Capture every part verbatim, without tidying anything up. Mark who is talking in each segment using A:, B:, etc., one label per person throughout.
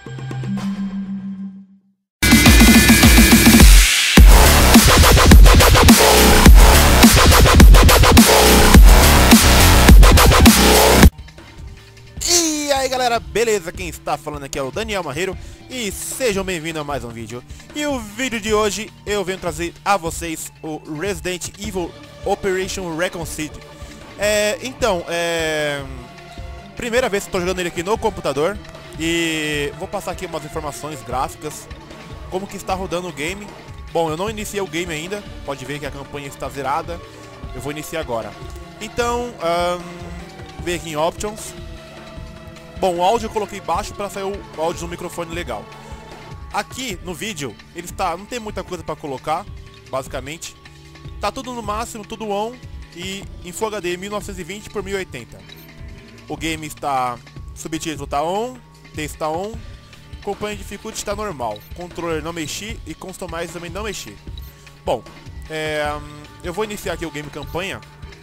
A: E aí galera, beleza? Quem está falando aqui é o Daniel Marreiro e sejam bem-vindos a mais um vídeo. E o vídeo de hoje eu venho trazer a vocês o Resident Evil Operation Raccoon City. É, então, é... primeira vez que estou jogando ele aqui no computador e vou passar aqui umas informações gráficas, como que está rodando o game. Bom, eu não iniciei o game ainda, pode ver que a campanha está zerada, eu vou iniciar agora. Então, um, ver aqui em Options. Bom, o áudio eu coloquei baixo para sair o áudio no microfone legal. Aqui no vídeo, ele está, não tem muita coisa para colocar, basicamente. Tá tudo no máximo, tudo on e em Full H D mil novecentos e vinte por mil e oitenta. O game está, subtítulo está on, texto está on, Company Difficulty está normal, controller não mexi e Customize também não mexi. Bom, é, eu vou iniciar aqui o game campanha.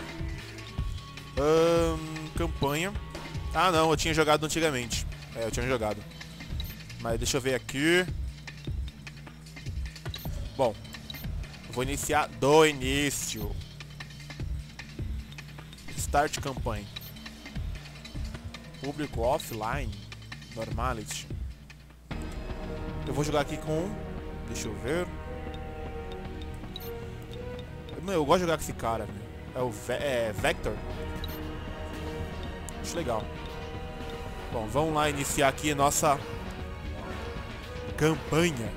A: Hum, campanha. Ah não, eu tinha jogado antigamente. É, eu tinha jogado. Mas deixa eu ver aqui. Bom, vou iniciar do início. Start campanha. Público offline. Normality. Eu vou jogar aqui com... Deixa eu ver. Não, eu gosto de jogar com esse cara. É o Ve é, Vector. Acho legal. Bom, vamos lá iniciar aqui a nossa campanha.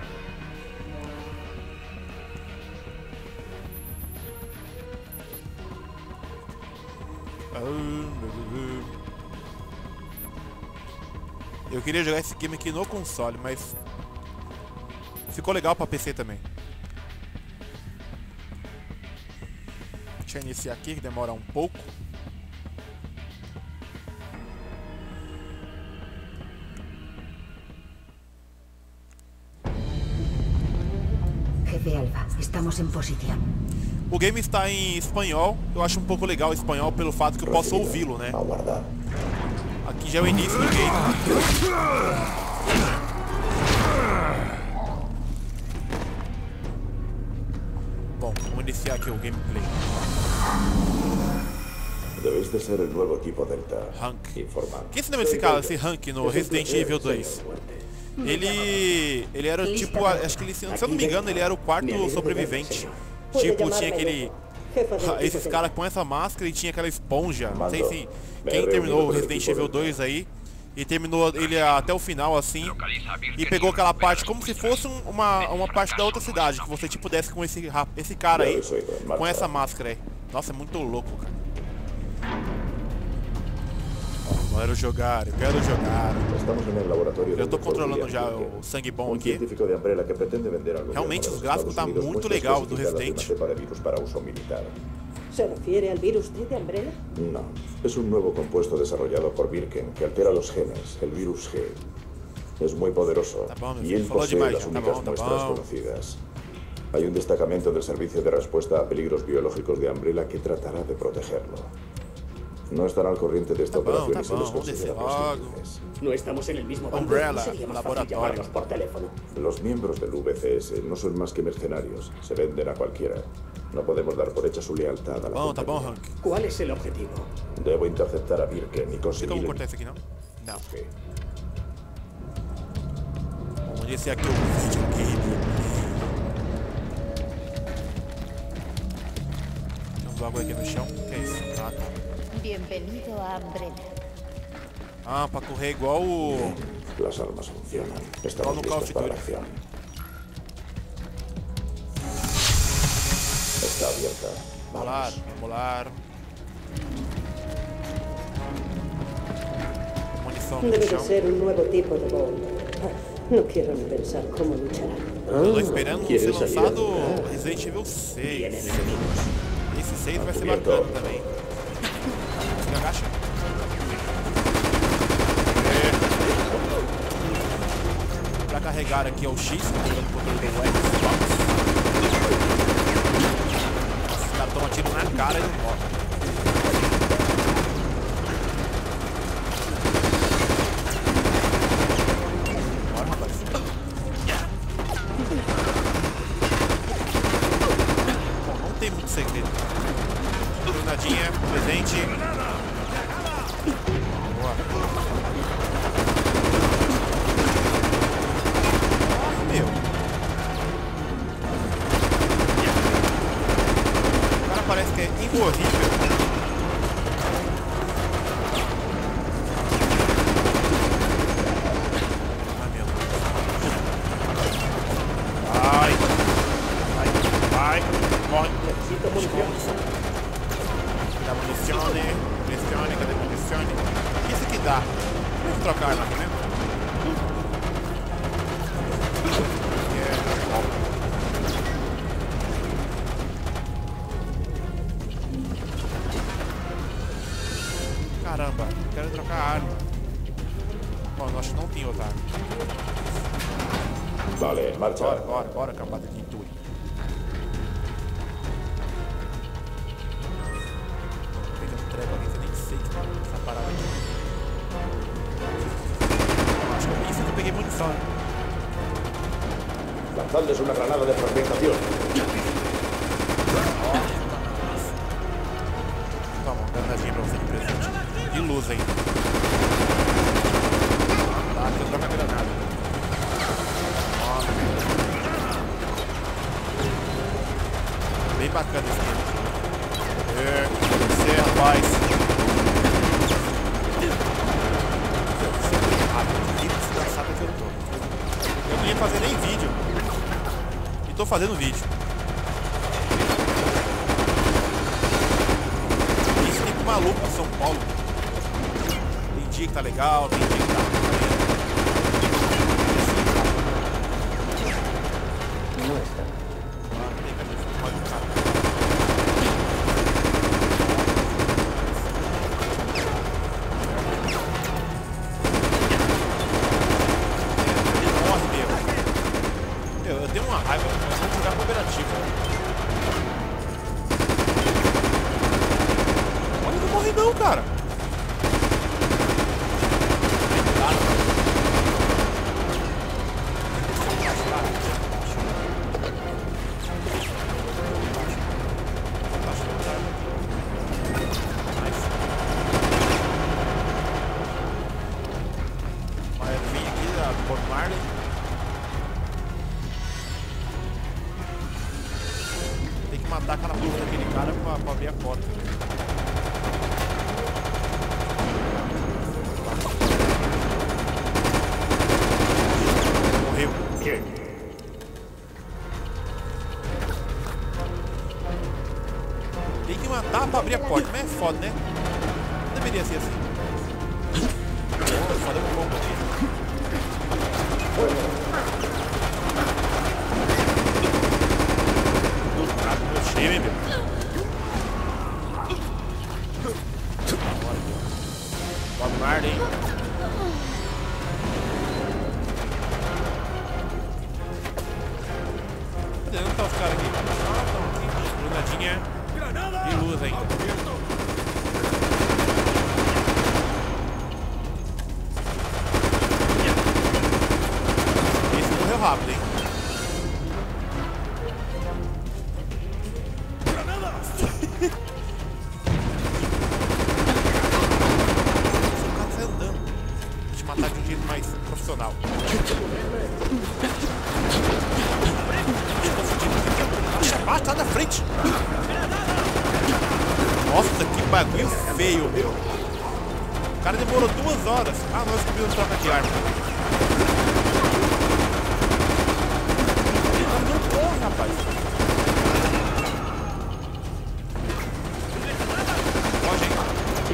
A: Eu queria jogar esse game aqui no console, mas ficou legal pra P C também. Deixa eu iniciar aqui, que demora um pouco.
B: Jefe Alfa, estamos em posição.
A: O game está em espanhol. Eu acho um pouco legal o espanhol pelo fato que eu posso ouvi-lo, né? Aqui já é o início do game. Bom, vamos iniciar aqui o gameplay.
C: Debéis de ser el nuevo equipo Delta.
A: Hank.
C: Informar.
A: Quem se lembra desse cara, esse Hank no Resident Evil dois? Ele... Ele era tipo... Acho que ele, se eu não me engano, ele era o quarto sobrevivente. Tipo, tinha aquele... Esses caras com essa máscara e tinha aquela esponja. Não sei se quem terminou o Resident Evil dois aí e terminou ele até o final assim e pegou aquela parte como se fosse um, uma, uma parte da outra cidade, que você tipo desce com esse, esse cara aí com essa máscara aí. Nossa, é muito louco, cara. Eu quero jogar, eu quero jogar. Eu tô controlando já o sangue bom aqui. Realmente os gráficos tá muito legal do Resident.
D: ¿Se refiere al virus T de Umbrella?
C: No, es un nuevo compuesto desarrollado por Birken que altera los genes, el virus G. Es muy poderoso
A: Tá bom, meu
C: y él
A: filho, falou
C: posee
A: demais
C: las
A: já. Tá
C: únicas
A: bom, tá
C: muestras
A: bom.
C: conocidas. Hay un destacamento del Servicio de Respuesta a Peligros Biológicos de Umbrella que tratará de protegerlo. No estará al corriente de esta
A: Tá bom,
C: operación
A: tá
C: y se les
A: bom, vamos descer
C: considera
A: logo.
C: hostiles.
D: No estamos en el mismo bando.
A: Umbrella,
D: ¿No sería más fácil
A: laboratorio.
D: llamarnos por teléfono?
C: Los miembros del V C S no son más que mercenarios, se venden a cualquiera. No podemos dar por hecha su lealtad a la
A: Bom, tá bom,
C: compañía.
A: Hank.
D: ¿Cuál es el objetivo?
C: Debo interceptar a Birken y
A: Tem
C: conseguir...
A: como
C: el-
A: cortar isso aqui não? Não.
C: Ok.
A: Vamos iniciar aqui o videogame. Tem uns bagulho aqui no chão. O que é isso? Ah, tá.
B: Bienvenido a Umbrella.
A: Ah, pra correr igual o...
C: Las armas funcionan.
A: Igual
C: Estamos
A: no Call of
C: listos para la
A: Duty.
C: acción. Está abierta.
A: Molar, molar. Munição no
D: Debe de
A: chão.
D: ser un nuevo tipo de bomba. Ah, no quiero ni pensar cómo luchará.
A: Eu tô esperando ser
C: ¿Quieres salir a
A: lançado
C: jugar?
A: Resident Evil
D: Tienen
A: seis.
D: enemigos.
A: Esse seis vai ser
C: Cubierto.
A: bacana também. Se agacha. É. Pra carregar aqui é o X, pegando o controle do Xbox. Os caras tomam tiro na cara e não morrem. Vamos trocar a arma aqui mesmo? Caramba, quero trocar a arma. Bom, eu acho que não tem outra arma.
C: Vale, marcha.
A: Bora, bora, bora, cambada de Quinturi. Pegando treva ali, eu nem sei que tá essa parada aqui. Acho que eu pensei que eu peguei munição, né?
C: Lanzadles una granada de fragmentación.
A: Toma, uma granadinha pra você de presente. E luz ainda. Tá, você troca a granada. Bem bacana esse game. É, você, rapaz. Você é bem rápido. Que desgraçado que eu tô. Eu não ia fazer nem vídeo. E tô fazendo vídeo. Esse tempo maluco em São Paulo. Tem dia que tá legal, tem dia que tá.
D: No está.
A: Eu tenho uma raiva, mas vamos jogar cooperativo. Olha, eu não morri não, cara. Vai vir aqui a Bob Marley. Tem que matar aquela porra daquele cara pra, pra abrir a porta. Morreu. Tem que matar pra abrir a porta, mas é foda, né? Não deveria ser assim. Nossa, foda um pouco aqui. Meu time, meu. Bob Marley. Cadê? Onde tá os caras aqui? Ah, estão aqui. Granadinha de luz ainda. Esse morreu rápido, hein? Matar de um jeito mais profissional. Basta, tá na frente. Nossa, que bagulho feio, meu. O cara demorou duas horas. Ah, nós descobrimos troca de arma. Não corre, rapaz. Pode ir.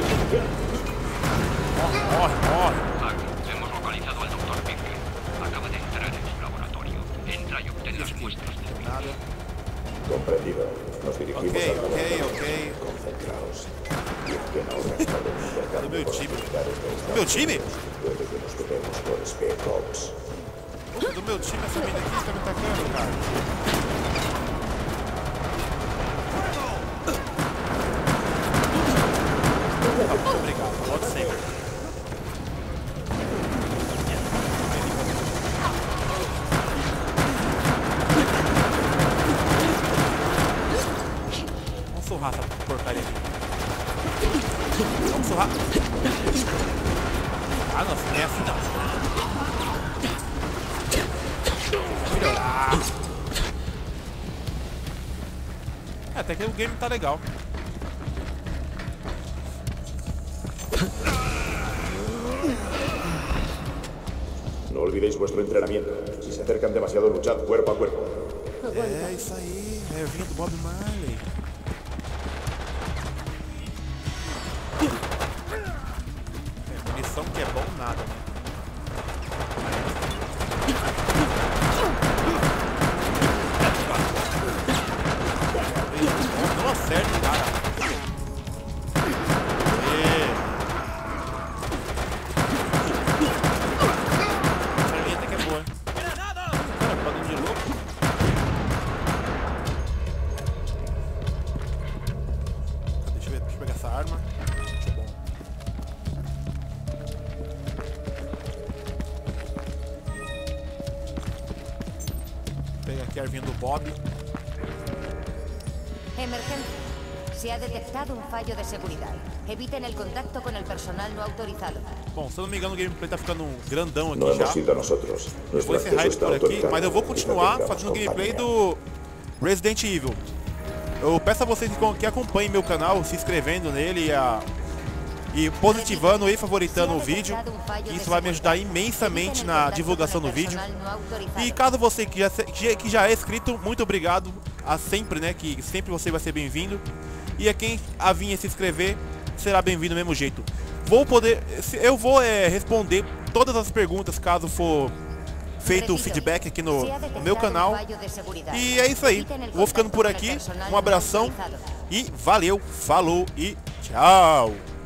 A: Morre, morre.
E: Hemos localizado al doctor Pickle. Acaba de entrar en su laboratorio. Entra y obtén las muestras del virus.
A: Nada.
C: Comprendido. Nos dirigimos
A: Ok,
C: al
A: ok,
C: laboratorio.
A: ok.
C: Concentraos. Y es que no resta de un intercambio
A: Do meu
C: con
A: time.
C: los militares de
A: Do
C: Estados
A: meu time?
C: Unidos. Puede que nos topemos por Spec Ops.
A: Do meu time, essa mina aqui está me atacando, cara. Tá, obrigado, pode ser. Vamos surrar essa porcaria aqui. Vamos surrar. Ah, não, não é assim não. Melhorar. É, até que o game tá legal.
C: No olvidéis vuestro entrenamiento. Si se acercan demasiado, luchad cuerpo a cuerpo.
A: É isso aí, é vindo Bob Marley. É, munição que é bom nada, né? Aqui a arvinha do Bob.
B: Emergencia. Se ha detectado un fallo de seguridad. Eviten el contacto con el personal no autorizado.
A: Bom, se eu não me engano, o gameplay tá ficando grandão aqui
C: No
A: já.
C: hemos sido nosotros.
A: Eu
C: Nuestro
A: vou encerrar
C: acceso
A: isso
C: está
A: por aqui,
C: autorizado.
A: mas eu vou
C: Quizá
A: continuar
C: tengamos
A: fazendo gameplay
C: compañía.
A: do Resident Evil. Eu peço a vocês que acompanhem meu canal, se inscrevendo nele e, a, e positivando e favoritando o vídeo. Isso vai me ajudar imensamente na divulgação do vídeo. E caso você que já, que já é inscrito, muito obrigado a sempre, né? Que sempre você vai ser bem-vindo. E a quem a vir se inscrever, será bem-vindo do mesmo jeito. Vou poder, eu vou é, responder todas as perguntas caso for feito o feedback aqui no, no meu canal. E é isso aí. Vou ficando por aqui. Um abração e valeu, falou e tchau.